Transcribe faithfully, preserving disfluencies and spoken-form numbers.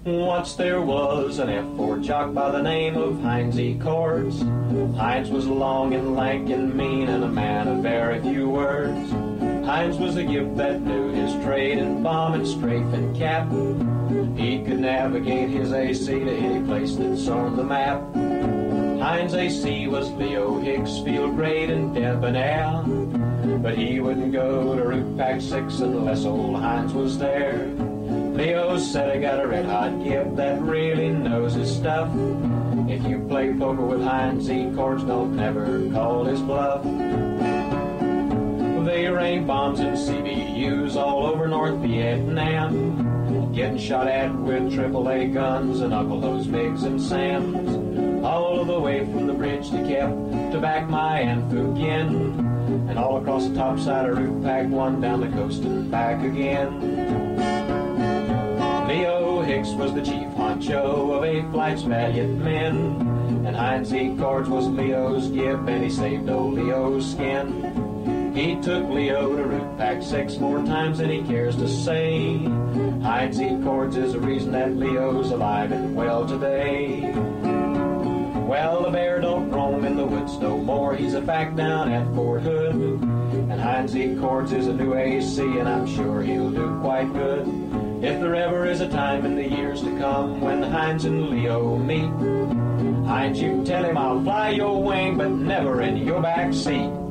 Once there was an F four jock by the name of Heinz E. Cords. Heinz was long and lank and mean and a man of very few words. Heinz was a gift that knew his trade in bomb and strafe and cap. He could navigate his A C to any place that's on the map. Heinz A C was Leo Hicks, field grade and debonair, but he wouldn't go to Route Pack six unless old Heinz was there. Leo said, I got a red-hot gift that really knows his stuff. If you play poker with Heinz E. Cords, don't never call his bluff. They rain bombs and C B Us all over North Vietnam, getting shot at with triple A guns and Uncle Ho's MiGs and Sams, all the way from the bridge to Kep to Bac Mai and Phu Quien, and all across the top side of Route Pack one down the coast and back again. Leo Hicks was the chief honcho of eight flight's valiant men, and Heinz E. Cords was Leo's gift, and he saved old Leo's skin. He took Leo to Route Pack six more times than he cares to say. Heinz E. Cords is the reason that Leo's alive and well today. Well, the bear don't roam in the woods no more, he's a fact down at Fort Hood. And Heinz E. Cords is a new A C, and I'm sure he'll do quite good. If there ever is a time in the years to come when Heinz and Leo meet, Heinz, you tell him I'll fly your wing, but never in your back seat.